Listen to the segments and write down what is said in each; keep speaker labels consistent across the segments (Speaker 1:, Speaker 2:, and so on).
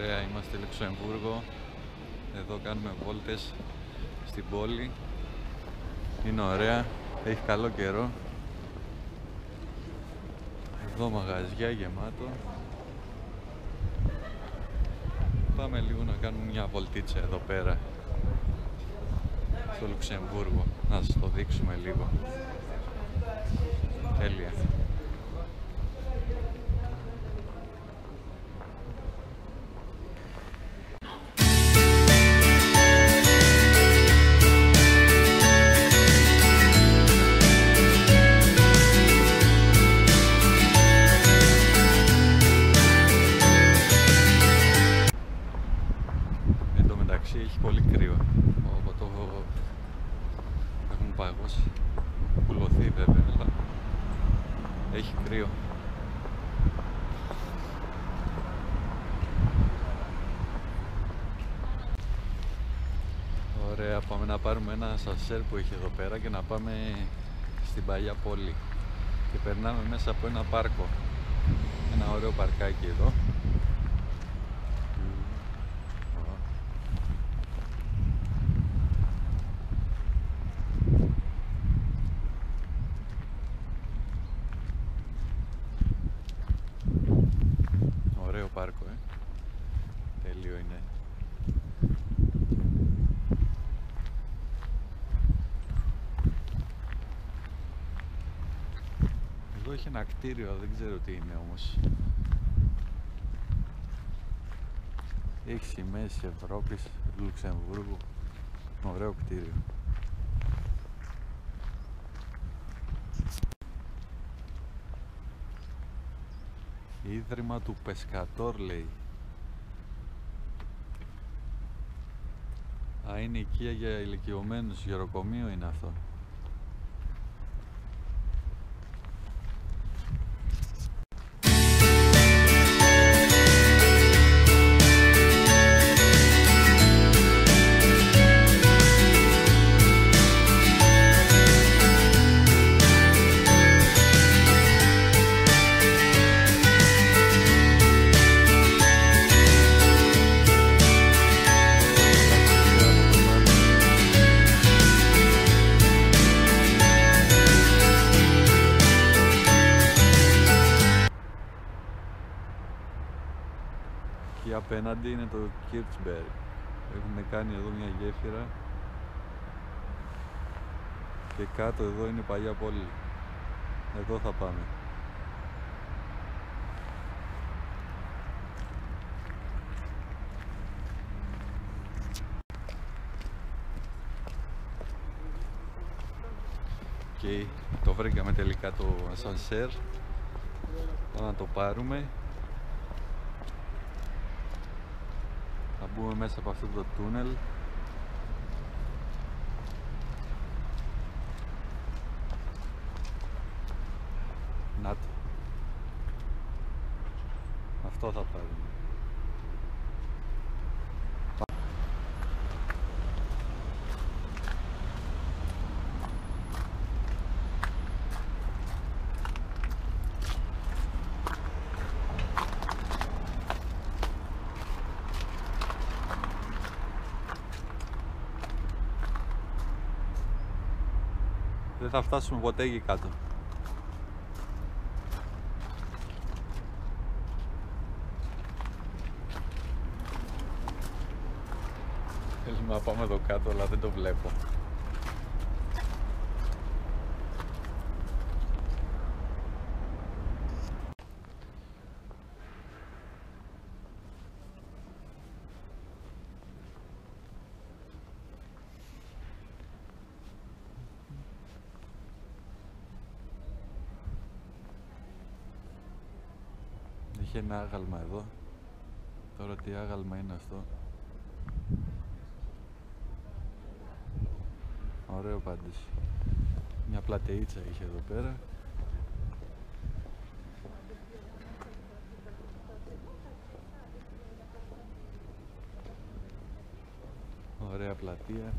Speaker 1: Ωραία, είμαστε Λουξεμβούργο. Εδώ κάνουμε βόλτες στην πόλη. Είναι ωραία, έχει καλό καιρό. Εδώ μαγαζιά γεμάτο. Πάμε λίγο να κάνουμε μια βολτίτσα εδώ πέρα στο Λουξεμβούργο, να σας το δείξουμε λίγο. Τέλεια. Εν τω μεταξύ έχει πολύ κρύο. Έχουν παγώσει. Πουλωθεί βέβαια, αλλά έχει κρύο. Ωραία, πάμε να πάρουμε ένα σασέρ που έχει εδώ πέρα και να πάμε στην παλιά πόλη. Και περνάμε μέσα από ένα πάρκο. Ένα ωραίο παρκάκι εδώ. Ωραίο πάρκο, τέλειο είναι. Εδώ έχει ένα κτίριο, δεν ξέρω τι είναι όμως. Έχει σημαίες της Ευρώπης, του Λουξεμβούργου. Ωραίο κτίριο. Ίδρυμα του Πεσκατόρ λέει. Α, είναι οικία για ηλικιωμένους, γεροκομείο είναι αυτό. Και απέναντι είναι το Kirchberg. Έχουν κάνει εδώ μια γέφυρα. Και κάτω εδώ είναι η παλιά πόλη. Εδώ θα πάμε. Και το βρήκαμε τελικά το ασανσέρ. Πάμε να το πάρουμε. Θα μπούμε μέσα από αυτό το τούνελ. Να το. Αυτό θα πάρουμε. Δεν θα φτάσουμε ποτέ εκεί κάτω. Θέλουμε να πάμε εδώ κάτω, αλλά δεν το βλέπω. Είχε ένα άγαλμα εδώ. Τώρα τι άγαλμα είναι αυτό. Ωραίο πάντως. Μια πλατεΐτσα είχε εδώ πέρα. Ωραία πλατεία.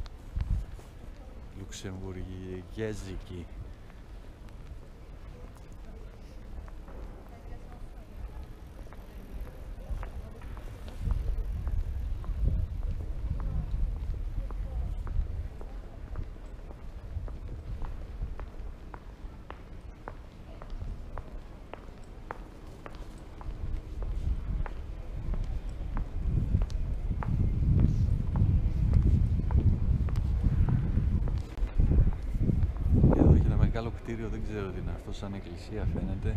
Speaker 1: Λουξεμβουργέζικη. κτίριο δεν ξέρω τι είναι αυτό, σαν εκκλησία φαίνεται.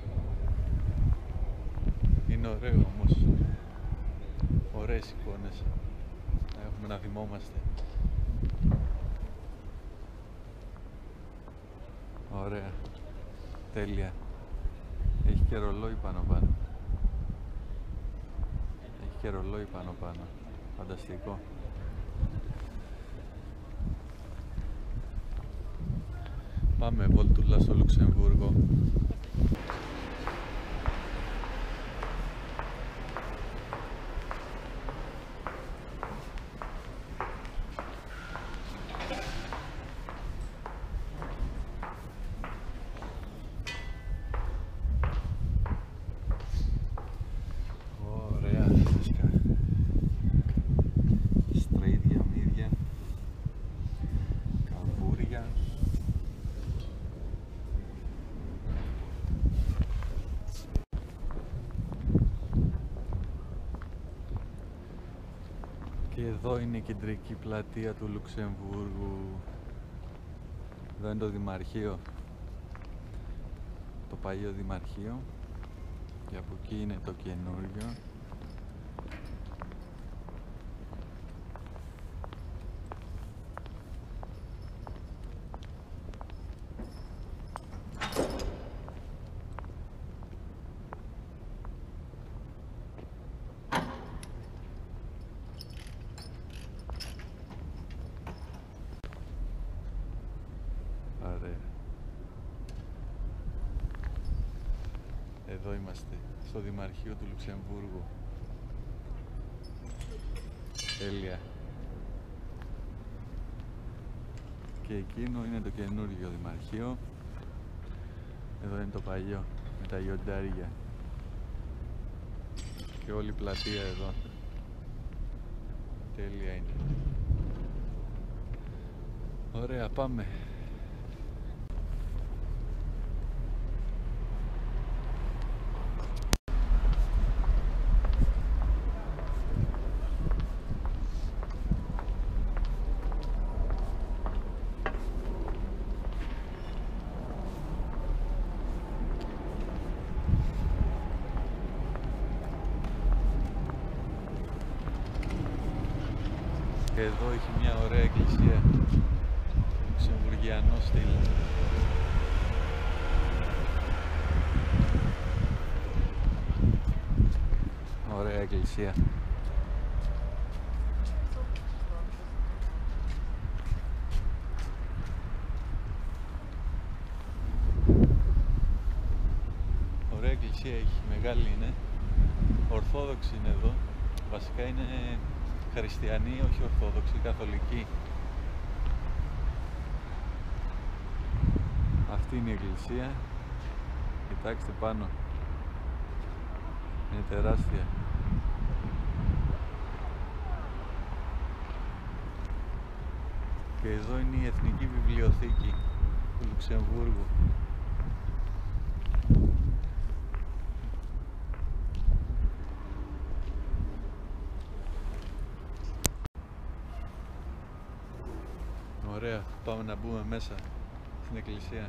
Speaker 1: Είναι ωραίο όμως. Ωραίες εικόνες. Έχουμε να θυμόμαστε. Ωραία. Τέλεια. Έχει και ρολόι πάνω. Έχει και ρολόι πάνω. Φανταστικό. Πάμε βολτούλα στο Λουξεμβούργο. Ωραία φυσικά. Straight διαμίδια. Καμπούρια. Και εδώ είναι η κεντρική πλατεία του Λουξεμβούργου. Εδώ είναι το Δημαρχείο. Το παλιό Δημαρχείο. Και από εκεί είναι το καινούριο. Ωραία. Εδώ είμαστε, στο Δημαρχείο του Λουξεμβούργου. Τέλεια. Και εκείνο είναι το καινούργιο Δημαρχείο. Εδώ είναι το παλιό, με τα λιοντάρια. Και όλη η πλατεία εδώ. Τέλεια είναι. Ωραία, πάμε. Και εδώ έχει μια ωραία εκκλησία, λουξεμβουργιανό στυλ. Ωραία εκκλησία. Ωραία εκκλησία έχει, μεγάλη είναι. Ορθόδοξη είναι εδώ. Βασικά είναι χριστιανοί, όχι ορθόδοξοι, καθολικοί. Αυτή είναι η εκκλησία. Κοιτάξτε πάνω. Είναι τεράστια. Και εδώ είναι η Εθνική Βιβλιοθήκη του Λουξεμβούργου. Ωραία, πάμε να μπούμε μέσα στην εκκλησία.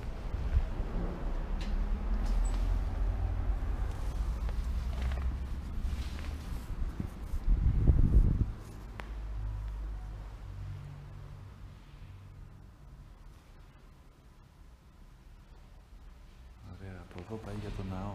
Speaker 1: Ωραία, από εδώ πάει για το ναό.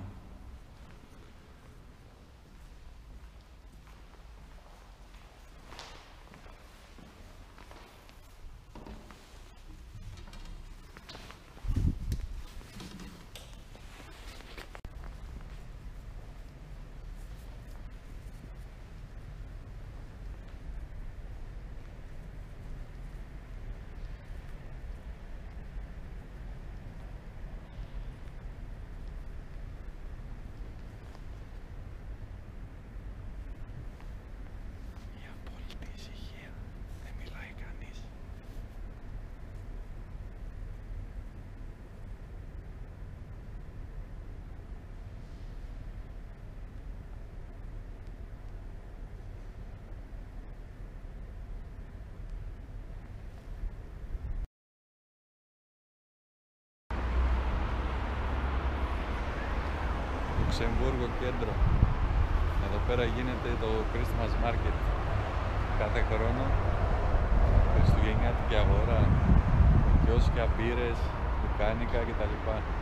Speaker 1: Λουξεμβούργο κέντρο. Εδώ πέρα γίνεται το Christmas Market κάθε χρόνο, χριστουγεννιάτικη αγορά, κιόσκια, μπύρες, λουκάνικα κτλ.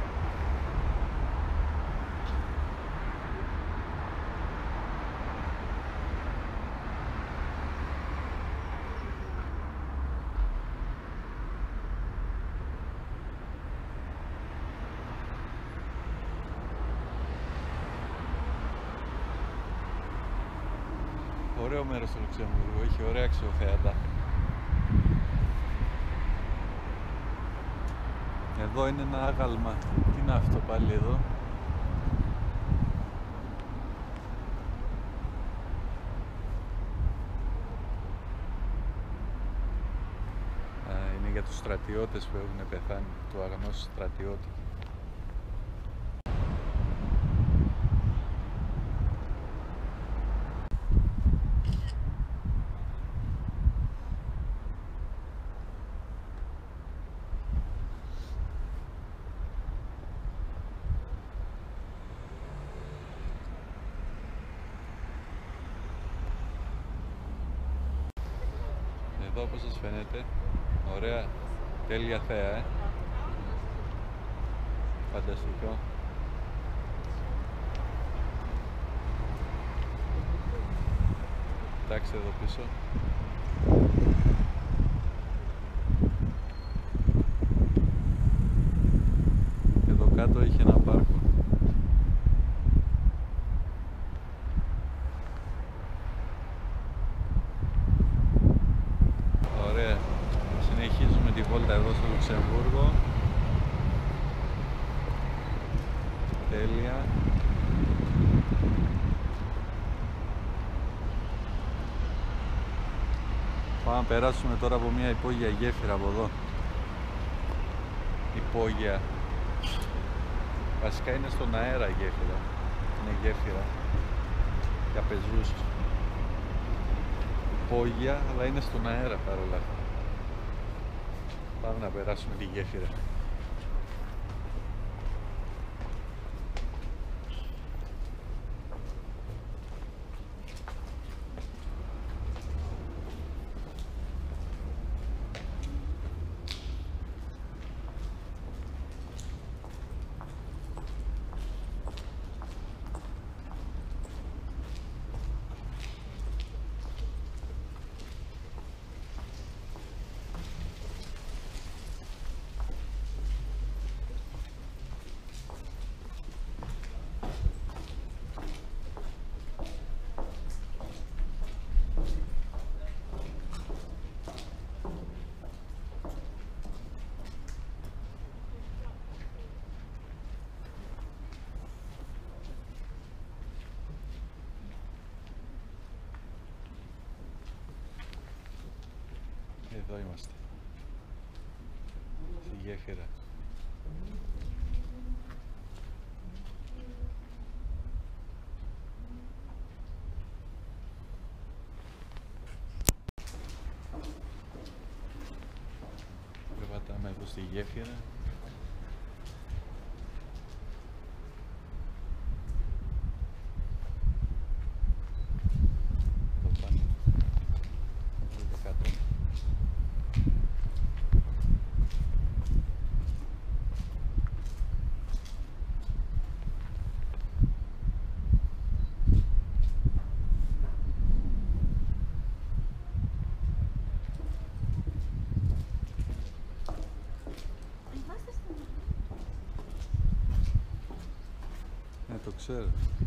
Speaker 1: Ωραίο μέρος στο Λουξεμβούργο, έχει ωραία αξιοθέατα. Εδώ είναι ένα άγαλμα. Τι είναι αυτό πάλι εδώ? Είναι για τους στρατιώτες που έχουν πεθάνει, του αγνός στρατιώτη. Εδώ όπως σας φαίνεται, ωραία, τέλεια θέα, φανταστικό. Κοιτάξτε εδώ πίσω. Εδώ κάτω έχει ένα πάρκο. Ωραία. Συνεχίζουμε τη βόλτα εδώ στο Λουξεμβούργο. Τέλεια. Πάμε να περάσουμε τώρα από μια υπόγεια γέφυρα από εδώ. Υπόγεια. Βασικά είναι στον αέρα η γέφυρα. Είναι γέφυρα για πεζούς. Υπόγεια, αλλά είναι στον αέρα παρόλα αυτά. Πάμε να περάσουμε τη γέφυρα. Εδώ είμαστε, στη γέφυρα. Περπατάμε εδώ στη γέφυρα. Το ξέρω.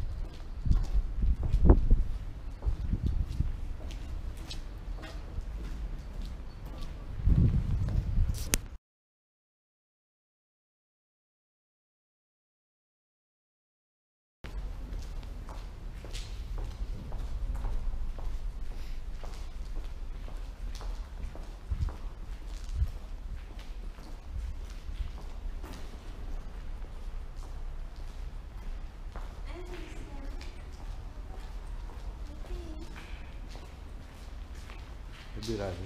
Speaker 1: Δεν πειράζει.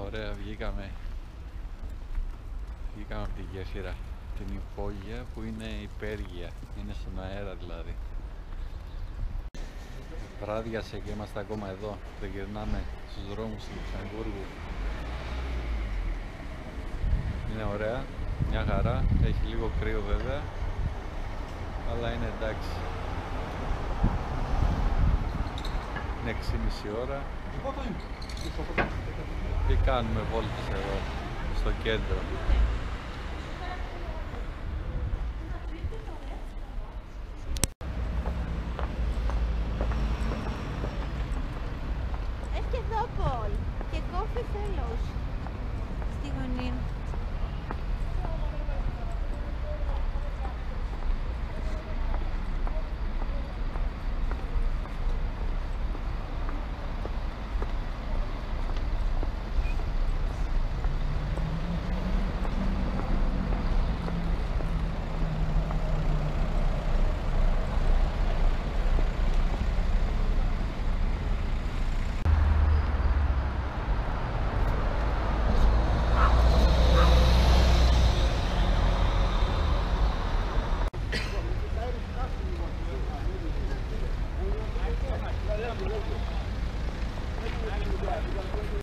Speaker 1: ωραία, βγήκαμε από τη γέφυρα την υπόγεια που είναι υπέργεια, είναι στον αέρα δηλαδή. Βράδιασε και είμαστε ακόμα εδώ, δεν γυρνάμε στους δρόμους του Λουξεμβούργου. Είναι ωραία, μια χαρά, έχει λίγο κρύο βέβαια, αλλά είναι εντάξει. Είναι 6,5 ώρα και κάνουμε βόλτες εδώ στο κέντρο.
Speaker 2: Έχει και εδώ Πολ και κόφι fellows στη γωνία.